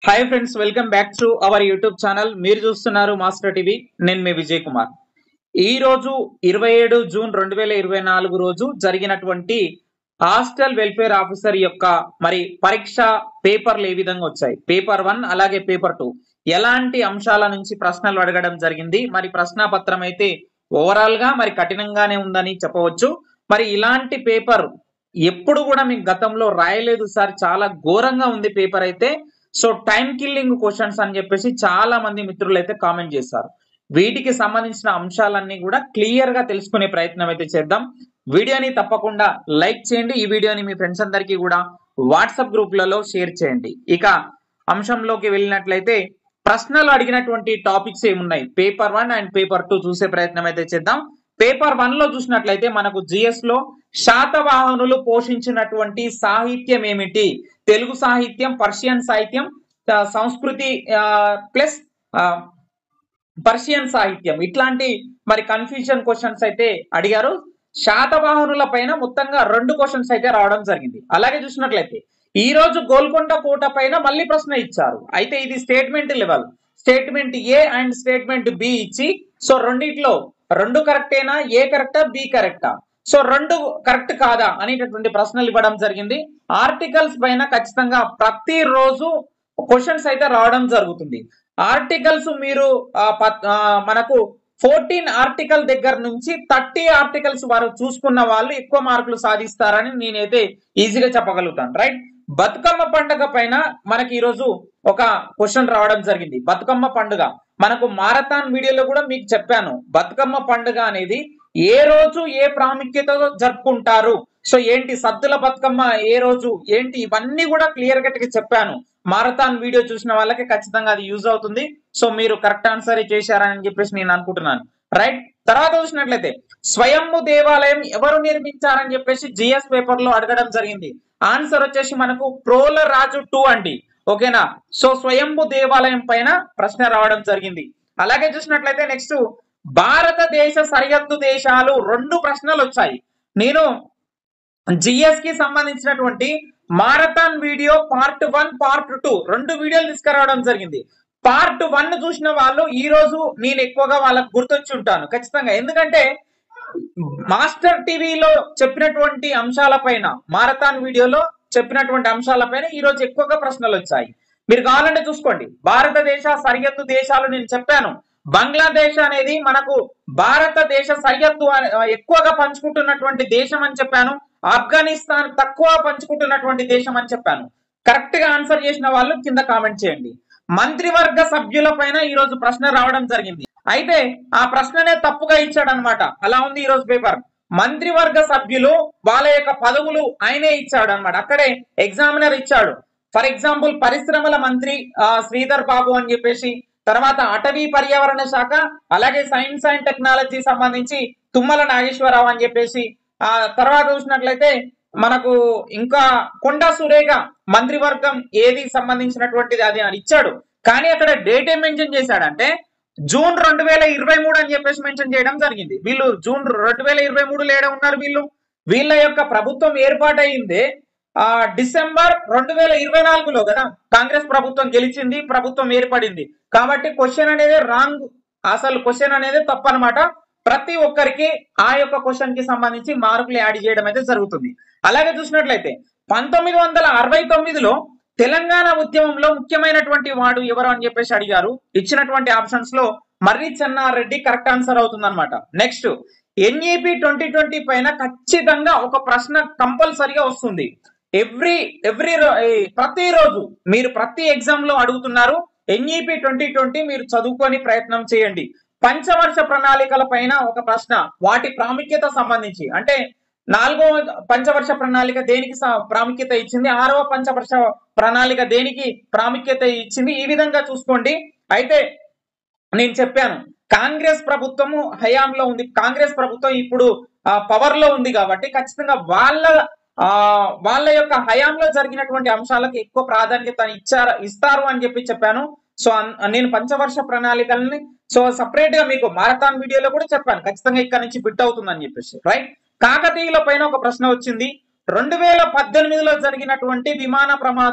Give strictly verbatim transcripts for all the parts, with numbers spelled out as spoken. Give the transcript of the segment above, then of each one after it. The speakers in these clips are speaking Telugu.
Hi friends, welcome back to our YouTube channel. మీరు చూస్తున్నారు మాస్టర్ టీవీ. నేను మీ విజయ్ కుమార్. ఈ రోజు ఇరవై ఏడు జూన్ రెండు వేల ఇరవై నాలుగు రోజు జరిగినటువంటి హాస్టల్ వెల్ఫేర్ ఆఫీసర్ యొక్క మరి పరీక్ష పేపర్లు ఏ విధంగా వచ్చాయి, పేపర్ వన్ అలాగే పేపర్ టూ ఎలాంటి అంశాల నుంచి ప్రశ్నలు అడగడం జరిగింది. మరి ప్రశ్నాపత్రం అయితే ఓవరాల్ గా మరి కఠినంగానే ఉందని చెప్పవచ్చు. మరి ఇలాంటి పేపర్ ఎప్పుడు కూడా మీకు గతంలో రాయలేదు సార్, చాలా ఘోరంగా ఉంది పేపర్ అయితే. సో టైం కిల్లింగ్ క్వశ్చన్స్ అని చెప్పేసి చాలా మంది మిత్రులు అయితే కామెంట్ చేశారు. వీటికి సంబంధించిన అంశాలన్నీ కూడా క్లియర్ గా తెలుసుకునే ప్రయత్నం అయితే చేద్దాం. వీడియోని తప్పకుండా లైక్ చేయండి. ఈ వీడియోని మీ ఫ్రెండ్స్ అందరికీ కూడా వాట్సాప్ గ్రూప్లలో షేర్ చేయండి. ఇక అంశంలోకి వెళ్ళినట్లయితే ప్రశ్నలు అడిగినటువంటి టాపిక్స్ ఏమున్నాయి, paper one and paper two చూసే ప్రయత్నం అయితే చేద్దాం. పేపర్ వన్ లో చూసినట్లయితే మనకు జిఎస్ లో శాతవాహనులు పోషించినటువంటి సాహిత్యం ఏమిటి, తెలుగు సాహిత్యం, పర్షియన్ సాహిత్యం, సంస్కృతి ప్లస్ పర్షియన్ సాహిత్యం, ఇట్లాంటి మరి కన్ఫ్యూజన్ క్వశ్చన్స్ అయితే అడిగారు. శాతవాహనుల పైన మొత్తంగా రెండు క్వశ్చన్స్ అయితే రావడం జరిగింది. అలాగే చూసినట్లయితే ఈ రోజు గోల్కొండ కోట పైన మళ్ళీ ప్రశ్న ఇచ్చారు. అయితే ఇది statement level, statement A and statement B ఇచ్చి, సో రెండిట్లో రెండు కరెక్టేనా, ఏ కరెక్టా బి కరెక్టా, సో రెండు కరెక్ట్ కాదా అనేటటువంటి ప్రశ్నలు ఇవ్వడం జరిగింది. ఆర్టికల్స్ పైన ఖచ్చితంగా ప్రతిరోజు క్వశ్చన్స్ అయితే రావడం జరుగుతుంది. ఆర్టికల్స్ మీరు మనకు ఫోర్టీన్ ఆర్టికల్ దగ్గర నుంచి థర్టీ ఆర్టికల్స్ వారు చూసుకున్న వాళ్ళు ఎక్కువ మార్కులు సాధిస్తారని నేనైతే ఈజీగా చెప్పగలుగుతాను. రైట్, బతుకమ్మ పండుగ పైన మనకి ఈరోజు ఒక క్వశ్చన్ రావడం జరిగింది. బతుకమ్మ పండుగ మనకు మారథాన్ వీడియోలో కూడా మీకు చెప్పాను. బతుకమ్మ పండుగ అనేది ఏ రోజు ఏ ప్రాముఖ్యతతో జరుపుకుంటారు, సో ఏంటి సద్దుల బతుకమ్మ ఏ రోజు ఏంటి, ఇవన్నీ కూడా క్లియర్ కట్ గా చెప్పాను. మారథాన్ వీడియో చూసిన వాళ్ళకి ఖచ్చితంగా అది యూజ్ అవుతుంది. సో మీరు కరెక్ట్ ఆన్సర్ చేశారని చెప్పేసి నేను అనుకుంటున్నాను. రైట్, తర్వాత చూసినట్లయితే స్వయంభు దేవాలయం ఎవరు నిర్మించారని చెప్పేసి జిఎస్ పేపర్ లో అడగడం జరిగింది. ఆన్సర్ వచ్చేసి మనకు ప్రోల రాజు టూ అండి. ఓకేనా, సో స్వయంభు దేవాలయం పైన ప్రశ్న రావడం జరిగింది. అలాగే చూసినట్లయితే నెక్స్ట్ భారతదేశ సరిహద్దు దేశాలు రెండు ప్రశ్నలు వచ్చాయి. నేను జిఎస్ కి సంబంధించినటువంటి marathon video part one part two రెండు వీడియోలు తీసుకురావడం జరిగింది. పార్ట్ వన్ చూసిన వాళ్ళు ఈ రోజు నేను ఎక్కువగా వాళ్ళకు గుర్తొచ్చి ఉంటాను ఖచ్చితంగా. ఎందుకంటే మాస్టర్ టీవీలో చెప్పినటువంటి అంశాలపైన, మారథాన్ వీడియోలో చెప్పినటువంటి అంశాలపైన ఈ రోజు ఎక్కువగా ప్రశ్నలు వచ్చాయి. మీరు కావాలంటే చూసుకోండి. భారతదేశ సరిహద్దు దేశాలు నేను చెప్పాను. బంగ్లాదేశ్ అనేది మనకు భారతదేశ సరిహద్దు ఎక్కువగా పంచుకుంటున్నటువంటి దేశం అని చెప్పాను. ఆఫ్ఘనిస్తాన్ తక్కువ పంచుకుంటున్నటువంటి దేశం అని చెప్పాను. కరెక్ట్ గా ఆన్సర్ చేసిన వాళ్ళు కింద కామెంట్ చేయండి. మంత్రివర్గ సభ్యుల పైన ఈ రోజు ప్రశ్న రావడం జరిగింది. అయితే ఆ ప్రశ్ననే తప్పుగా ఇచ్చాడు అనమాట. అలా ఉంది ఈ రోజు పేపర్. మంత్రివర్గ సభ్యులు వాళ్ళ యొక్క పదవులు ఆయనే ఇచ్చాడు అనమాట. అక్కడే ఎగ్జామినర్ ఇచ్చాడు. ఫర్ ఎగ్జాంపుల్ పరిశ్రమల మంత్రి శ్రీధర్ బాబు అని చెప్పేసి, తర్వాత అటవీ పర్యావరణ శాఖ, అలాగే సైన్స్ అండ్ టెక్నాలజీ సంబంధించి తుమ్మల నాగేశ్వరరావు అని చెప్పేసి, ఆ తర్వాత చూసినట్లయితే మనకు ఇంకా కొండా సురేఖ మంత్రివర్గం ఏది సంబంధించినటువంటిది అది అని ఇచ్చాడు. కానీ అక్కడ డేట్ ఏం మెన్షన్ చేశాడంటే జూన్ రెండు వేల ఇరవై మూడు అని చెప్పేసి మెన్షన్ చేయడం జరిగింది. వీళ్ళు జూన్ రెండు వేల ఇరవై మూడు లేడే ఉన్నారు. వీళ్ళు వీళ్ళ యొక్క ప్రభుత్వం ఏర్పాటైందే ఆ డిసెంబర్ రెండు వేల ఇరవై నాలుగులో కదా కాంగ్రెస్ ప్రభుత్వం గెలిచింది, ప్రభుత్వం ఏర్పడింది. కాబట్టి క్వశ్చన్ అనేది రాంగ్, అసలు క్వశ్చన్ అనేది తప్పనమాట. ప్రతి ఒక్కరికి ఆ యొక్క క్వశ్చన్ కి సంబంధించి మార్కులు యాడ్ చేయడం అయితే జరుగుతుంది. అలాగే చూసినట్లయితే పంతొమ్మిది వందల అరవై తొమ్మిదిలో తెలంగాణ ఉద్యమంలో ముఖ్యమైనటువంటి వాడు ఎవరు అని చెప్పేసి అడిగారు. ఇచ్చినటువంటి ఆప్షన్స్ లో మర్రి చెన్నారెడ్డి కరెక్ట్ ఆన్సర్ అవుతుంది అనమాట. నెక్స్ట్ ఎన్ఈపి ట్వంటీ ట్వంటీ పైన ఖచ్చితంగా ఒక ప్రశ్న కంపల్సరిగా వస్తుంది. ఎవ్రీ ఎవ్రీ ప్రతిరోజు మీరు ప్రతి ఎగ్జామ్ లో అడుగుతున్నారు. ఎన్ఈపి ట్వంటీ ట్వంటీ మీరు చదువుకొని ప్రయత్నం చేయండి. పంచవర్ష ప్రణాళికల పైన ఒక ప్రశ్న, వాటి ప్రాముఖ్యత సంబంధించి, అంటే నాలుగో పంచవర్ష ప్రణాళిక దేనికి ప్రాముఖ్యత ఇచ్చింది, ఆరవ పంచవర్ష ప్రణాళిక దేనికి ప్రాముఖ్యత ఇచ్చింది, ఈ విధంగా చూసుకోండి. అయితే నేను చెప్పాను కాంగ్రెస్ ప్రభుత్వము హయాంలో ఉంది, కాంగ్రెస్ ప్రభుత్వం ఇప్పుడు పవర్ లో ఉంది కాబట్టి ఖచ్చితంగా వాళ్ళ ఆ వాళ్ళ యొక్క హయాంలో జరిగినటువంటి అంశాలకు ఎక్కువ ప్రాధాన్యత ఇచ్చారు ఇస్తారు అని చెప్పి చెప్పాను. సో నేను పంచవర్ష ప్రణాళికల్ని సో సపరేట్ గా మీకు మారథాన్ వీడియోలో కూడా చెప్పాను. ఖచ్చితంగా ఇక్కడ నుంచి బిట్ అవుతుందని చెప్పేసి. రైట్, కాకతీయుల పైన ఒక ప్రశ్న వచ్చింది. రెండు వేల పద్దెనిమిదిలో జరిగినటువంటి విమాన ప్రమాదం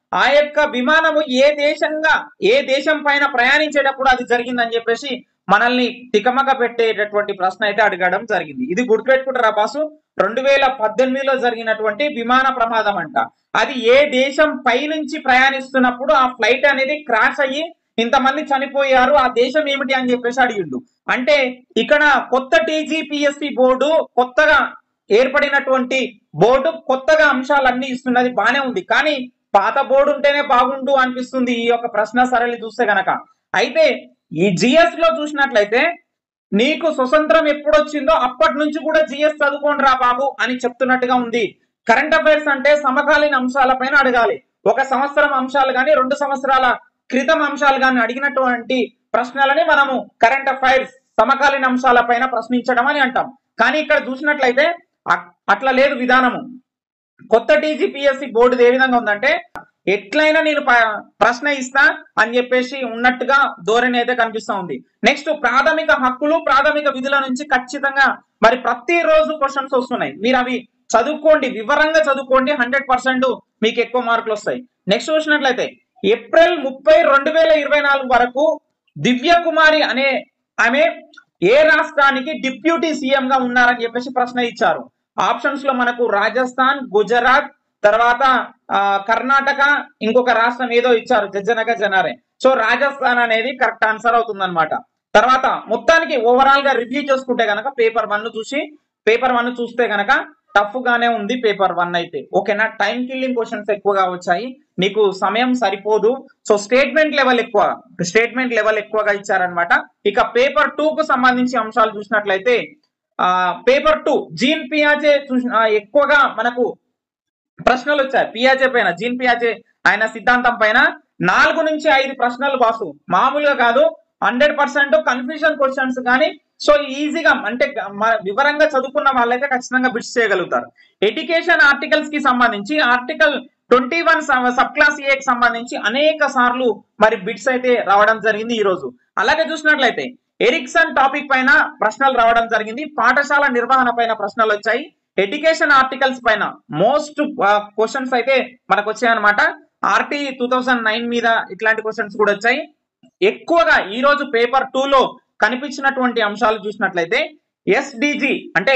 ఆ యొక్క విమానము ఏ దేశంగా ఏ దేశం పైన ప్రయాణించేటప్పుడు అది జరిగిందని చెప్పేసి మనల్ని తికమక పెట్టేటటువంటి ప్రశ్న అయితే అడగడం జరిగింది. ఇది గుర్తుపెట్టుకుంటారా బాసు? రెండు వేల పద్దెనిమిదిలో జరిగినటువంటి విమాన ప్రమాదం అంట. అది ఏ దేశం పై నుంచి ప్రయాణిస్తున్నప్పుడు ఆ ఫ్లైట్ అనేది క్రాష్ అయ్యి ఇంతమంది చనిపోయారు, ఆ దేశం ఏమిటి అని చెప్పేసి అడిగిండు. అంటే ఇక్కడ కొత్త టీజీపీఎస్సీ బోర్డు కొత్తగా ఏర్పడినటువంటి బోర్డు కొత్తగా అంశాలన్నీ ఇస్తున్నది బానే ఉంది, కానీ పాత బోర్డు ఉంటేనే బాగుండు అనిపిస్తుంది ఈ యొక్క ప్రశ్న సరళి చూస్తే గనక. అయితే ఈ జిఎస్ లో చూసినట్లయితే నీకు స్వతంత్రం ఎప్పుడు వచ్చిందో అప్పటి నుంచి కూడా జిఎస్ చదువుకోండి రా బాబు అని చెప్తున్నట్టుగా ఉంది. కరెంట్ అఫైర్స్ అంటే సమకాలీన అంశాలపైన అడగాలి. ఒక సంవత్సరం అంశాలు కానీ రెండు సంవత్సరాల క్రితం అంశాలు కానీ అడిగినటువంటి ప్రశ్నలని మనము కరెంట్ అఫైర్స్ సమకాలీన అంశాలపైన ప్రశ్నించడం అని అంటాం. కానీ ఇక్కడ చూసినట్లయితే అట్లా లేదు విధానము. కొత్త టీజీపీఎస్సీ బోర్డు ఏ విధంగా ఉందంటే ఎట్లయినా నేను ప్రశ్న ఇస్తా అని చెప్పేసి ఉన్నట్టుగా ధోరణి అయితే కనిపిస్తా ఉంది. నెక్స్ట్ ప్రాథమిక హక్కులు ప్రాథమిక విధుల నుంచి ఖచ్చితంగా మరి ప్రతిరోజు క్వశ్చన్స్ వస్తున్నాయి. మీరు అవి చదువుకోండి, వివరంగా చదువుకోండి, హండ్రెడ్ పర్సెంట్ మీకు ఎక్కువ మార్కులు వస్తాయి. నెక్స్ట్ చూసినట్లయితే ఏప్రిల్ ముప్పై రెండు వేల ఇరవై నాలుగు వరకు దివ్య కుమారి అనే ఆమె ఏ రాష్ట్రానికి డిప్యూటీ సీఎం గా ఉన్నారని చెప్పేసి ప్రశ్న ఇచ్చారు. ఆప్షన్స్ లో మనకు రాజస్థాన్, గుజరాత్, తర్వాత ఆ కర్ణాటక, ఇంకొక రాష్ట్రం ఏదో ఇచ్చారు జజ్జనగ జనారే. సో రాజస్థాన్ అనేది కరెక్ట్ ఆన్సర్ అవుతుంది అనమాట. తర్వాత మొత్తానికి ఓవరాల్ గా రివ్యూ చేసుకుంటే గనక పేపర్ వన్ చూసి పేపర్ వన్ చూస్తే గనక టఫ్ గానే ఉంది పేపర్ వన్ అయితే. ఓకేనా? టైం కిల్లింగ్ క్వశ్చన్స్ ఎక్కువగా వచ్చాయి, నీకు సమయం సరిపోదు. సో స్టేట్మెంట్ లెవెల్ ఎక్కువ స్టేట్మెంట్ లెవెల్ ఎక్కువగా ఇచ్చారనమాట. ఇక పేపర్ టూ కు సంబంధించి అంశాలు చూసినట్లయితే ఆ పేపర్ టూ జీన్ పియాజే ఎక్కువగా మనకు ప్రశ్నలు వచ్చాయి. పియాజే పైన, జీన్ పియాజే ఆయన సిద్ధాంతం పైన నాలుగు నుంచి ఐదు ప్రశ్నలు బాసు, మామూలుగా కాదు, హండ్రెడ్ పర్సెంట్ కన్ఫ్యూజన్ క్వశ్చన్స్. కానీ సో ఈజీగా అంటే వివరంగా చదువుకున్న వాళ్ళైతే ఖచ్చితంగా బిట్స్ చేయగలుగుతారు. ఎడ్యుకేషన్ ఆర్టికల్స్ కి సంబంధించి article twenty one sub class A కి సంబంధించి అనేక సార్లు మరి బిట్స్ అయితే రావడం జరిగింది ఈ రోజు. అలాగే చూసినట్లయితే ఎరిక్సన్ టాపిక్ పైన ప్రశ్నలు రావడం జరిగింది. పాఠశాల నిర్వహణ పైన ప్రశ్నలు వచ్చాయి. ఎడ్యుకేషన్ ఆర్టికల్స్ పైన మోస్ట్ క్వశ్చన్స్ అయితే మనకు వచ్చాయి అనమాట. ఆర్టీ టూ థౌజండ్ నైన్ మీద ఇట్లాంటి క్వశ్చన్స్ కూడా వచ్చాయి. ఎక్కువగా ఈ రోజు పేపర్ టూ లో కనిపించినటువంటి అంశాలు చూసినట్లయితే ఎస్డిజి అంటే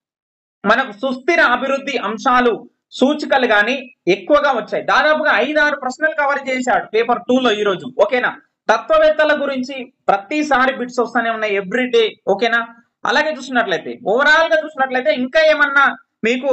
మనకు సుస్థిర అభివృద్ధి అంశాలు సూచికలు గాని ఎక్కువగా వచ్చాయి. దాదాపుగా ఐదారు ప్రశ్నలు కవర్ చేశాడు పేపర్ టూ లో ఈ రోజు. ఓకేనా? తత్వవేత్తల గురించి ప్రతిసారి బిట్స్ వస్తూనే ఉన్నాయి ఎవ్రీ డే. ఓకేనా? అలాగే చూసినట్లయితే ఓవరాల్ గా చూసినట్లయితే ఇంకా ఏమన్నా మీకు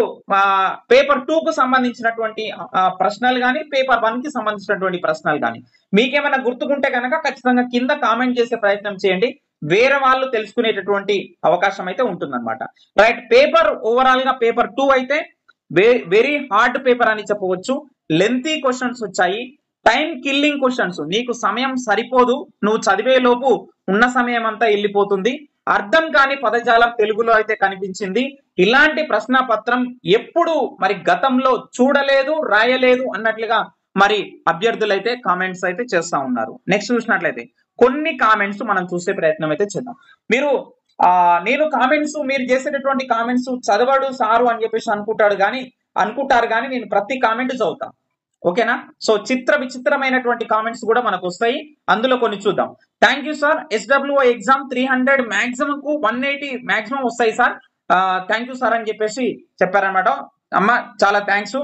పేపర్ టూ కు సంబంధించినటువంటి ప్రశ్నలు కానీ పేపర్ వన్ కి సంబంధించినటువంటి ప్రశ్నలు కానీ మీకేమైనా గుర్తుకుంటే కనుక ఖచ్చితంగా కింద కామెంట్ చేసే ప్రయత్నం చేయండి, వేరే వాళ్ళు తెలుసుకునేటటువంటి అవకాశం అయితే ఉంటుందన్నమాట. రైట్, పేపర్ ఓవరాల్ గా పేపర్ టూ అయితే వెరీ హార్డ్ పేపర్ అని చెప్పవచ్చు. లెంతీ క్వశ్చన్స్ వచ్చాయి, టైం కిల్లింగ్ క్వశ్చన్స్, నీకు సమయం సరిపోదు, నువ్వు చదివే లోపు ఉన్న సమయం అంతా వెళ్ళిపోతుంది. అర్థం కాని పదజాలం తెలుగులో అయితే కనిపించింది. ఇలాంటి ప్రశ్న పత్రం ఎప్పుడు మరి గతంలో చూడలేదు, రాయలేదు అన్నట్లుగా మరి అభ్యర్థులు అయితే కామెంట్స్ అయితే చేస్తా ఉన్నారు. నెక్స్ట్ చూసినట్లయితే కొన్ని కామెంట్స్ మనం చూసే ప్రయత్నం అయితే చేద్దాం. మీరు ఆ నేను కామెంట్స్ మీరు చేసేటటువంటి కామెంట్స్ చదవడు సారు అని చెప్పేసి అనుకుంటాడు కానీ అనుకుంటారు కానీ నేను ప్రతి కామెంట్ చదువుతాను. ఓకేనా? సో చిత్ర విచిత్రమైనటువంటి కామెంట్స్ కూడా మనకు వస్తాయి, అందులో కొన్ని చూద్దాం. Thank you sir. SWO exam three hundred maximum కు వన్ ఎయిటీ మాక్సిమం వస్తాయి సార్, థ్యాంక్ యూ సార్ అని చెప్పేసి చెప్పారనమాట. అమ్మ చాలా థ్యాంక్స్,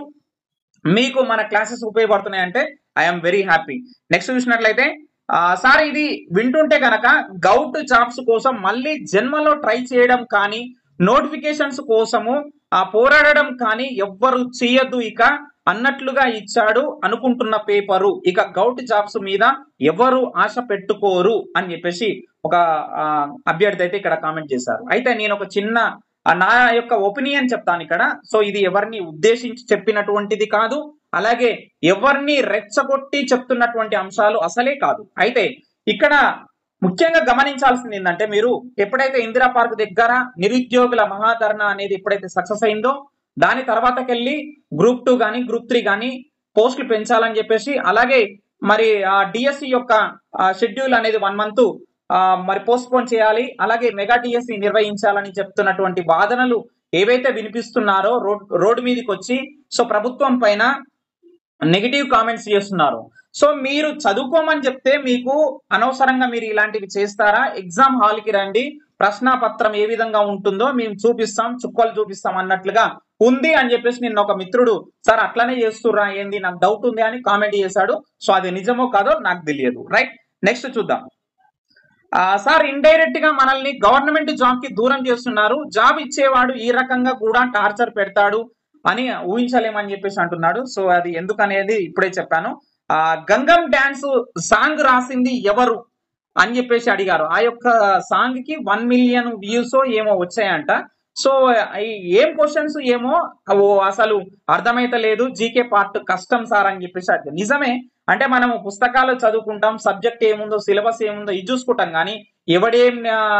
మీకు మన క్లాసెస్ ఉపయోగపడుతున్నాయి అంటే ఐఎమ్ వెరీ హ్యాపీ. నెక్స్ట్ చూసినట్లయితే సార్ ఇది వింటుంటే కనుక గౌట్ జాబ్స్ కోసం మళ్ళీ జన్మలో ట్రై చేయడం కానీ నోటిఫికేషన్స్ కోసము ఆ పోరాడడం కానీ ఎవ్వరు చేయొద్దు ఇక అన్నట్లుగా ఇచ్చాడు అనుకుంటున్న పేపరు. ఇక గౌట్ జాబ్స్ మీద ఎవరు ఆశ పెట్టుకోరు అని చెప్పేసి ఒక అభ్యర్థి అయితే ఇక్కడ కామెంట్ చేశారు. అయితే నేను ఒక చిన్న నా యొక్క ఒపీనియన్ చెప్తాను ఇక్కడ. సో ఇది ఎవరిని ఉద్దేశించి చెప్పినటువంటిది కాదు, అలాగే ఎవరిని రెచ్చగొట్టి చెప్తున్నటువంటి అంశాలు అసలే కాదు. అయితే ఇక్కడ ముఖ్యంగా గమనించాల్సింది ఏంటంటే, మీరు ఎప్పుడైతే ఇందిరా పార్క్ దగ్గర నిరుద్యోగుల మహాధరణ అనేది ఎప్పుడైతే సక్సెస్ అయిందో దాని తర్వాతకెళ్ళి గ్రూప్ టూ కానీ గ్రూప్ త్రీ కానీ పోస్టులు పెంచాలని చెప్పేసి, అలాగే మరి ఆ డిఎస్సి యొక్క షెడ్యూల్ అనేది వన్ మంత్ మరి పోస్ట్ పోన్ చేయాలి, అలాగే మెగా డిఎస్సి నిర్వహించాలని చెప్తున్నటువంటి వాదనలు ఏవైతే వినిపిస్తున్నారో రోడ్ రోడ్డు మీదకి వచ్చి సో ప్రభుత్వం పైన నెగిటివ్ కామెంట్స్ చేస్తున్నారు. సో మీరు చదువుకోమని చెప్తే మీకు అనవసరంగా మీరు ఇలాంటివి చేస్తారా? ఎగ్జామ్ హాల్ కి రండి, ప్రశ్న పత్రం ఏ విధంగా ఉంటుందో మేము చూపిస్తాం, చుక్కలు చూపిస్తాం అన్నట్లుగా ఉంది అని చెప్పేసి నిన్న ఒక మిత్రుడు సార్ అట్లనే చేస్తుర్రా ఏంది, నాకు డౌట్ ఉంది అని కామెంట్ చేశాడు. సో అది నిజమో కాదో నాకు తెలియదు. రైట్, నెక్స్ట్ చూద్దాం. సార్ ఇండైరెక్ట్ గా మనల్ని గవర్నమెంట్ జాబ్ కి దూరం చేస్తున్నారు, జాబ్ ఇచ్చేవాడు ఈ రకంగా కూడా టార్చర్ పెడతాడు అని ఊహించలేమని చెప్పేసి అంటున్నాడు. సో అది ఎందుకనేది ఇప్పుడే చెప్పాను. ఆ గంగం డాన్స్ సాంగ్ రాసింది ఎవరు అని చెప్పేసి అడిగారు. ఆ యొక్క సాంగ్ కి వన్ మిలియన్ వ్యూస్ ఏమో వచ్చాయంట. సో ఏం క్వశ్చన్స్ ఏమో అసలు అర్థమైతలేదు, జీకే పార్ట్ కష్టం సార్ అని చెప్పేసి. నిజమే, అంటే మనము పుస్తకాలు చదువుకుంటాం, సబ్జెక్ట్ ఏముందో సిలబస్ ఏముందో ఇది చూసుకుంటాం, కానీ ఎవడేం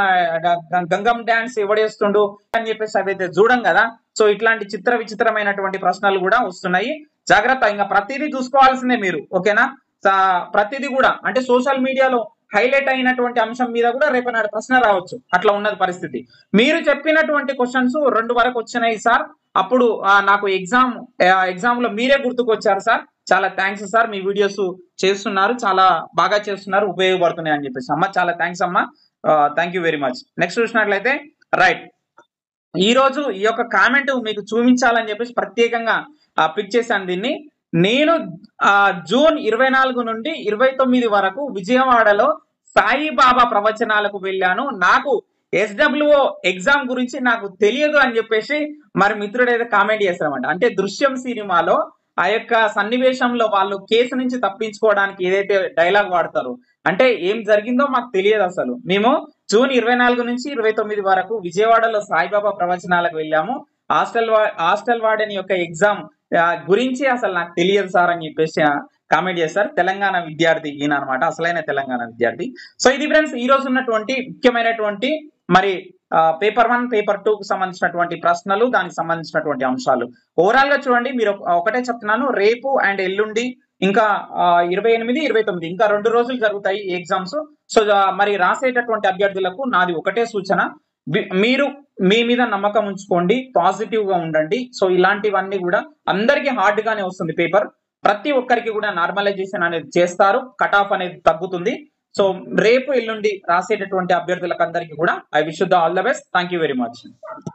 గంగం డాన్స్ ఎవడేస్తుండు అని చెప్పేసి అవైతే చూడం కదా. సో ఇట్లాంటి చిత్ర విచిత్రమైనటువంటి ప్రశ్నలు కూడా వస్తున్నాయి. జాగ్రత్త, ఇంకా ప్రతిదీ చూసుకోవాల్సిందే మీరు, ఓకేనా? ప్రతిదీ కూడా అంటే సోషల్ మీడియాలో హైలైట్ అయినటువంటి అంశం మీద కూడా రేపటి ప్రశ్న రావచ్చు, అట్లా ఉన్నది పరిస్థితి. మీరు చెప్పినటువంటి క్వశ్చన్స్ రెండు వరకు వచ్చినాయి సార్, అప్పుడు నాకు ఎగ్జామ్ ఎగ్జామ్ లో మీరే గుర్తుకొచ్చారు సార్, చాలా థ్యాంక్స్ సార్, మీ వీడియోస్ చేస్తున్నారు, చాలా బాగా చేస్తున్నారు, ఉపయోగపడుతున్నాయి అని చెప్పేసి. అమ్మ చాలా థ్యాంక్స్ అమ్మా, thank you very much. Next చూసినట్లయితే రైట్, ఈ రోజు ఈ యొక్క కామెంట్ మీకు చూపించాలని చెప్పేసి ప్రత్యేకంగా పిక్ చేశాను దీన్ని. నేను జూన్ ఇరవై నాలుగు నుండి ఇరవై తొమ్మిది వరకు విజయవాడలో సాయిబాబా ప్రవచనాలకు వెళ్ళాను, నాకు ఎస్డబ్ల్యూఓ ఎగ్జామ్ గురించి నాకు తెలియదు అని చెప్పేసి మరి మిత్రుడు అయితే కామెంట్ చేశారన్నమాట. అంటే దృశ్యం సినిమాలో ఆ యొక్క సన్నివేశంలో వాళ్ళు కేసు నుంచి తప్పించుకోవడానికి ఏదైతే డైలాగ్ వాడతారో, అంటే ఏం జరిగిందో మాకు తెలియదు అసలు. మేము జూన్ ఇరవై నాలుగు నుంచి ఇరవై తొమ్మిది వరకు విజయవాడలో సాయిబాబా ప్రవచనాలకు వెళ్ళాము, హాస్టల్ హాస్టల్ వార్డెన్ యొక్క ఎగ్జామ్ గురించి అసలు నాకు తెలియదు సార్ అని చెప్పేసి కామెంట్ చేస్తారు. తెలంగాణ విద్యార్థి ఈయన అనమాట, అసలైన తెలంగాణ విద్యార్థి. సో ఇది ఫ్రెండ్స్ ఈ రోజు ఉన్నటువంటి ముఖ్యమైనటువంటి మరి పేపర్ వన్ పేపర్ టూ కు సంబంధించినటువంటి ప్రశ్నలు, దానికి సంబంధించినటువంటి అంశాలు. ఓవరాల్ గా చూడండి, మీరు ఒకటే చెప్తున్నాను, రేపు అండ్ ఎల్లుండి ఇంకా ఇరవై ఎనిమిది ఇరవై తొమ్మిది ఇంకా రెండు రోజులు జరుగుతాయి ఎగ్జామ్స్. సో మరి రాసేటటువంటి అభ్యర్థులకు నాది ఒకటే సూచన, మీరు మీ మీద నమ్మకం ఉంచుకోండి, పాజిటివ్ గా ఉండండి. సో ఇలాంటివన్నీ కూడా అందరికీ హార్డ్ గానే వస్తుంది పేపర్, ప్రతి ఒక్కరికి కూడా నార్మలైజేషన్ అనేది చేస్తారు, కట్ ఆఫ్ అనేది తగ్గుతుంది. సో రేపు ఎల్లుండి రాసేటటువంటి అభ్యర్థులకు అందరికీ కూడా I wish you all the best. Thank you very much.